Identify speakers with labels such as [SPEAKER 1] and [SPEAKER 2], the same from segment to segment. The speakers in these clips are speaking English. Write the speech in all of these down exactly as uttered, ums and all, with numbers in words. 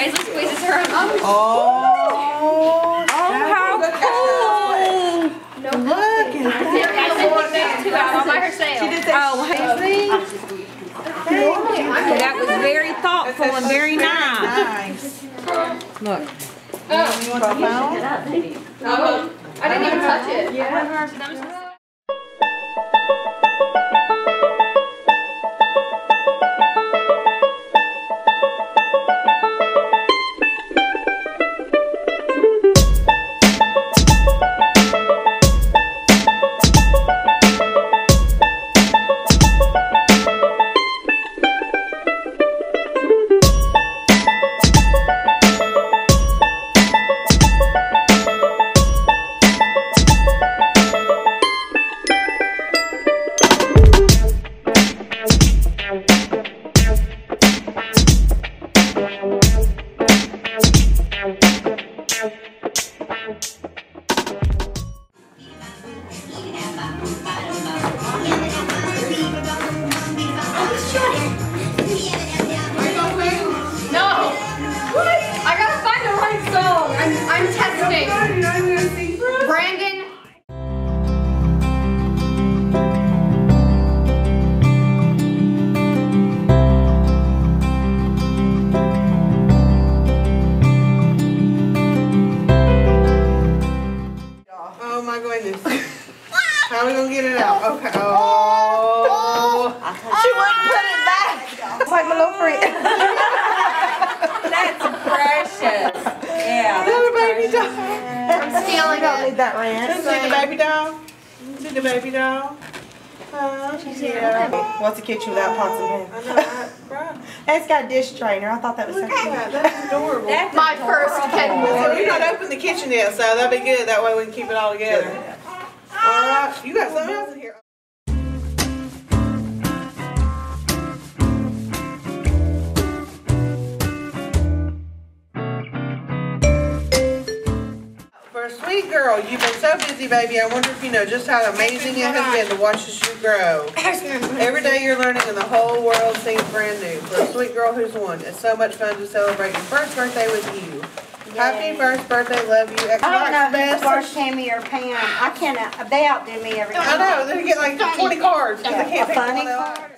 [SPEAKER 1] Paisley squeezes her own.
[SPEAKER 2] Oh,
[SPEAKER 1] oh how cool!
[SPEAKER 2] No, look at that.
[SPEAKER 1] Two out by herself.
[SPEAKER 2] She did that.
[SPEAKER 1] Oh, Paisley. That was very thoughtful and very nice. Look.
[SPEAKER 2] Oh, you want the phone?
[SPEAKER 1] Oh, I didn't even touch it. Yeah.
[SPEAKER 2] How are we gonna get it out? Okay. Oh. She wouldn't put it back. It's like my little friend.
[SPEAKER 3] That's precious. Yeah.
[SPEAKER 2] That's a baby doll.
[SPEAKER 1] I'm stealing
[SPEAKER 2] You don't
[SPEAKER 1] it.
[SPEAKER 2] need that ranch. See the baby doll? See the baby doll? Uh, yeah. What's a kitchen without pots and pans? I know, right? That's got a dish drainer. I thought that was so cute. That's adorable.
[SPEAKER 1] That's my first kitten.
[SPEAKER 2] So we've not opened the kitchen yet, so that'll be good. That way we can keep it all together. Alright, you got something else in here. For a sweet girl, you've been so busy, baby. I wonder if you know just how amazing it has been to watch you grow. Every day you're learning and the whole world seems brand new. For a sweet girl who's one, it's so much fun to celebrate your first birthday with you. Happy first birthday, love you.
[SPEAKER 4] I don't know who's first, Tammy or Pam. I can't, they outdo me every time.
[SPEAKER 2] I know, they get like twenty cards because they can't
[SPEAKER 4] A
[SPEAKER 2] pick
[SPEAKER 4] funny
[SPEAKER 2] one out.
[SPEAKER 4] card.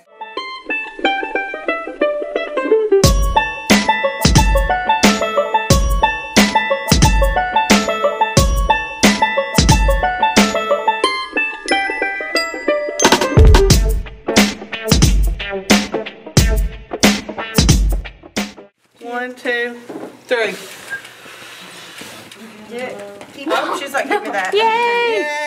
[SPEAKER 2] One, two, three.
[SPEAKER 4] Keep oh, she's like, give me that.
[SPEAKER 1] Yay!
[SPEAKER 2] Yay!